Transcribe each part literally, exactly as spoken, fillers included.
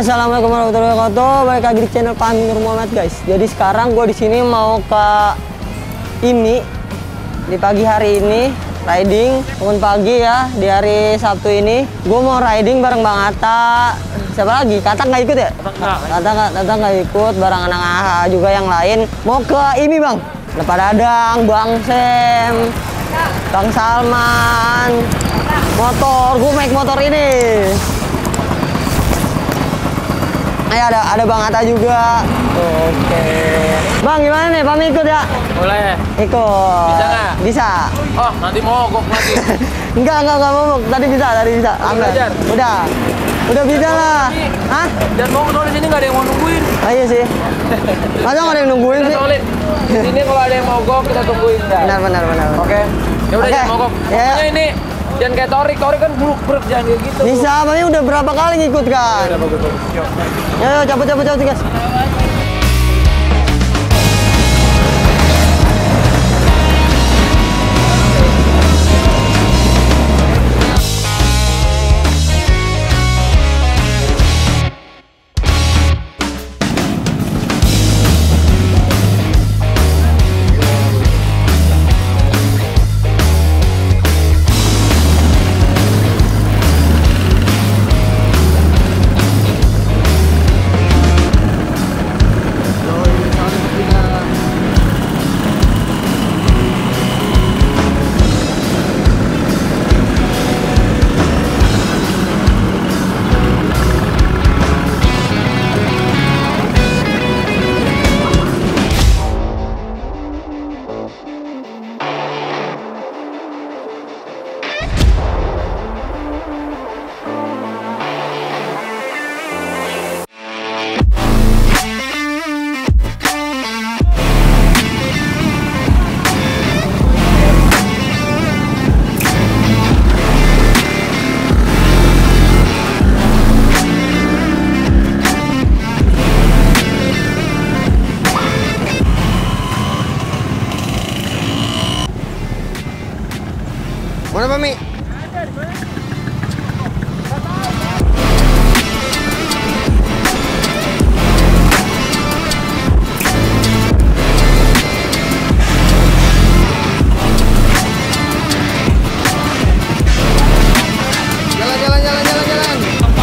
Assalamualaikum warahmatullahi wabarakatuh. Balik lagi di channel Fahmi Nur Muhammad, guys. Jadi sekarang gue di sini mau ke ini di pagi hari ini riding bangun pagi ya di hari Sabtu ini. Gue mau riding bareng Bang Atta. Siapa lagi? Kata nggak ikut ya? Kata nggak, Kata nggak ikut. Bareng anak A H A juga yang lain. Mau ke ini bang. Pak Dadang, Bang Sem, Bang Salman. Motor, gue naik motor ini. Ayo ada ada Bang Atta juga. Oke. Bang gimana nih? Pamit ikut ya? Boleh. Ikut. Bisa nggak? Bisa. Oh nanti mogok lagi. enggak enggak enggak mau. Tadi bisa, tadi bisa. Aman. Udah. Udah bisa lah. Hah? Dan mau di sini nggak ada yang mau nungguin. Oh iya sih. Masa nggak ada yang nungguin sih? Di sini kalau ada yang mogok kita tungguin. Benar benar benar. Oke. Ya udah jangan mogok. Pokoknya ini jangan kayak Torik, Torik kan buluk-buluk jangan kayak gitu. Bisa, Bang udah berapa kali ngikut kan? Udah bagus bagus. Yuk. Ya, cabut cabut cabut guys. Mana Mami? Jalan jalan jalan jalan jalan.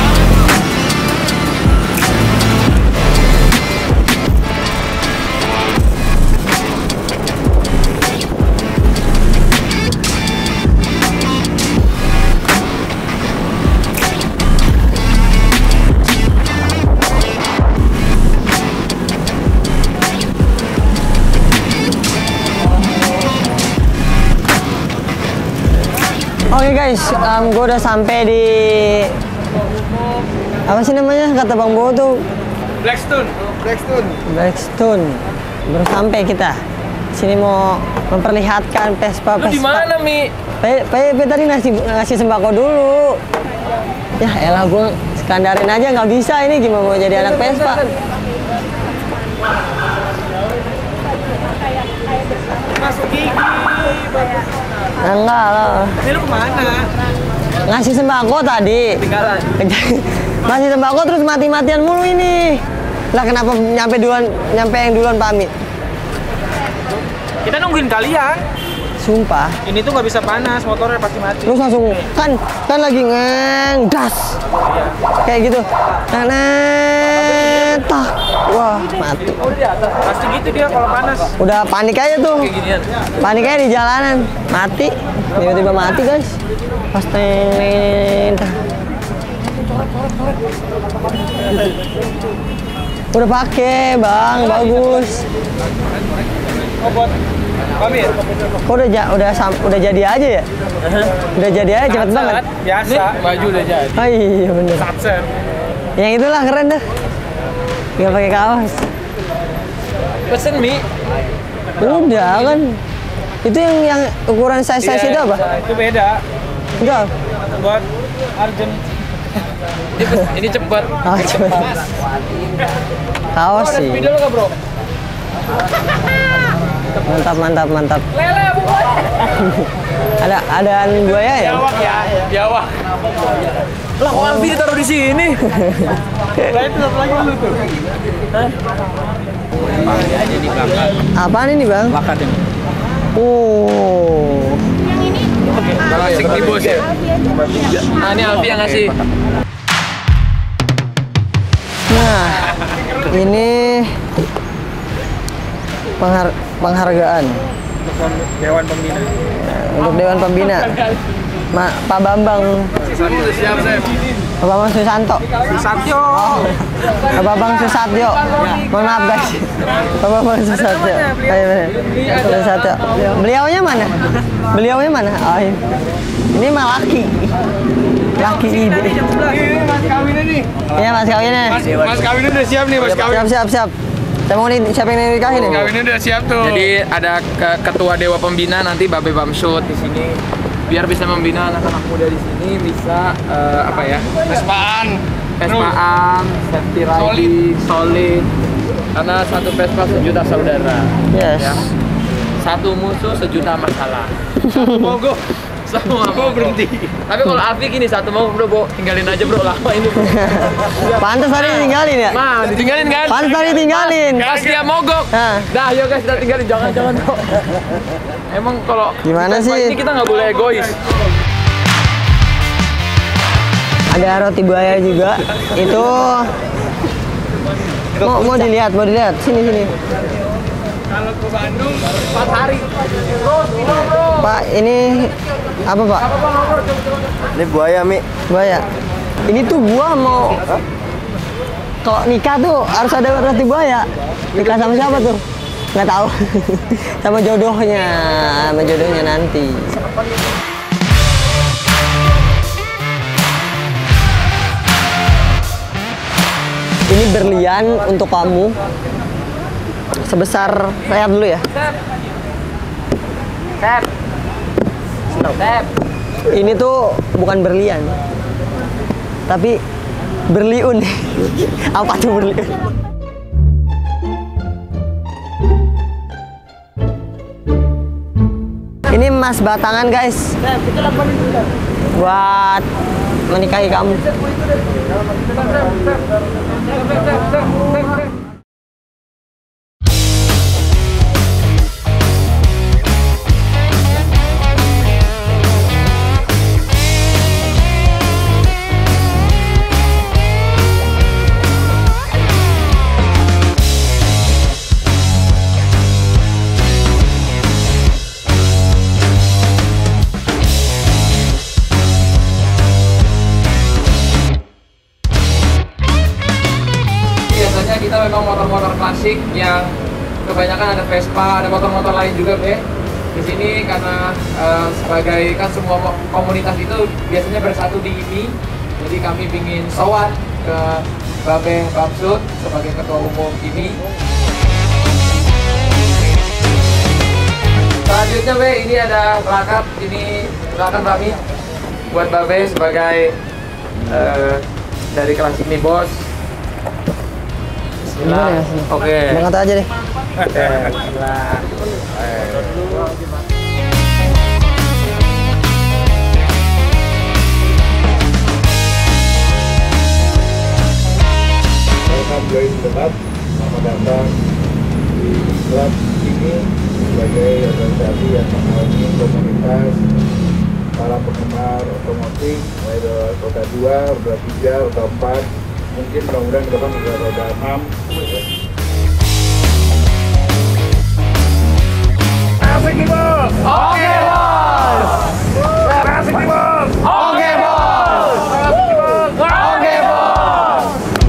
Oke okay guys, um, gue udah sampai di apa sih namanya kata Bang Bo tuh? Blackstone. Blackstone. Blackstone. Baru sampai kita. Sini mau memperlihatkan Vespa Vespa. Lu di mana Mi? P P tadi ngasih ngasih sembako dulu. Ya elah gue sekandarin aja nggak bisa ini gimana mau jadi anak Vespa? Masuk gigi. Nah, enggak lah. Ini lu kemana? Ngasih sembako tadi. Ketinggalan. Ngasih sembako terus mati-matian mulu ini. Lah kenapa nyampe duluan, nyampe yang duluan pamit? Kita nungguin kalian. Sumpah. Ini tuh nggak bisa panas, motornya pasti mati. Terus langsung kan kan lagi ngeng das. Kayak gitu. Nenet. Wah, mati. Oh di atas. Pasti gitu dia kalau panas. Udah panik aja tuh. Kayak ginian. Panik aja di jalanan. Mati. Tiba-tiba mati, guys. Pas nenet. Udah pakai, Bang. Bagus. Oh buat pamit. Kok udah ja udah sam udah jadi aja ya? Udah jadi aja cepet banget. Biasa. Baju udah jadi. Oh iya bener. Satsen. Yang itulah keren dah. Tinggal pakai kaos. Pesen Mi. Udah kan. Itu yang yang ukuran size size Iya, itu apa? Itu beda. Enggak. Buat Arjen. Ini, ini cepet. Oh, cepet. Kaos Oh, ada sih. video lo nggak bro? Mantap mantap mantap. Lele bukan? Ada adaan buaya ya? Biawak ya, biawak. Lah kok ambil ditaruh di sini? aja di belakang. Apaan ini bang? Bakat yang. Oh. Asik nih bos ya. Nah ini Alfi yang ngasih. Nah, ini penghar penghargaan Dewan Pembina. untuk Dewan Pembina. Ma Pak Bambang. Siap, Chef. Pak Bambang Susanto. Susatyo. Oh. Pak Bambang Susatyo. Mohon maaf guys. Pak Bambang Susatyo. Ayo, Susatyo. Beliaunya mana? Beliaunya mana? Oh, ini. Ini mah laki. Laki ide. Ini mas kawinnya nih. Iya mas kawinnya. Mas, mas kawinnya udah siap nih, mas kawin. Siap siap siap. Saya mau nih siapa yang nikahin nih? Kawinnya udah siap tuh. Jadi ada ke ketua Dewa Pembina nanti Babe Bamsud di sini. Biar bisa membina anak-anak muda di sini bisa uh, apa ya? Vespaan, Vespaan, safety riding, solid. Karena satu Vespa sejuta saudara. Yes. Ya. Satu musuh sejuta masalah. Satu mogok. Semua mau berhenti. Tapi kalau Alfi gini satu mau bro, bro, tinggalin aja bro, lama ini bro. Pantas tadi tinggalin ya? Nah, ditinggalin kan? Pantas tadi tinggalin. Pas dia mogok. Nah. Dah, yuk guys, kita tinggalin, jangan-jangan bro. Emang kalau Gimana kita- sih? Ini kita nggak boleh egois. Ada roti buaya juga. Itu mau, mau dilihat, mau dilihat. Sini sini. Kalau ke Bandung empat hari. Bro, kilo bro. Pak, ini apa pak? Apa bang nomor? Ini buaya, Mi. Buaya. Ini tuh gua mau kalau nikah tuh harus ada roti buaya. Nikah sama siapa tuh? Nggak tahu. Sama jodohnya, sama jodohnya nanti. Ini berlian untuk kamu sebesar, lihat dulu ya. Sep. Sep. Ini tuh bukan berlian, tapi berliun. Apa tuh berliun? Ini emas batangan guys, buat menikahi kamu. Biasanya kita memang motor-motor klasik yang kebanyakan ada Vespa, ada motor-motor lain juga, Be. Di sini karena eh, sebagai kan semua mo- komunitas itu biasanya bersatu di ini, jadi kami ingin sowan ke Babe Bamsud sebagai ketua umum ini. Selanjutnya, Be, ini ada plakat, ini silakan kami buat Babe sebagai eh, dari klasik nih bos. Gimana ya? Oke. Banget aja deh. Welcome guys, tetap selamat datang di klub ini sebagai organisasi yang menaungi komunitas para penggemar otomotif, mulai dari roda dua, roda tiga, roda empat, mungkin mudah-mudahan ke depan juga roda enam. Asik nih bos! Oke bos. Asik nih bos! Oke bos. Oke bos.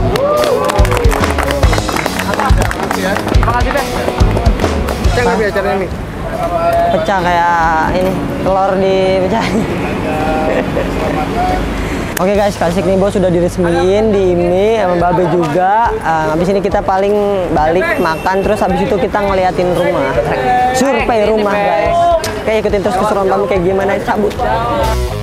Makasih deh. Cek lebih acaranya nih. Pecah kayak ini, telur dipecah. Oke guys, Klasik Nibo sudah diresmiin di I M I sama Babe juga. Uh, habis ini kita paling balik makan, terus habis itu kita ngeliatin rumah, survei rumah guys. Kayak ikutin terus keseruan kami kayak gimana, cabut.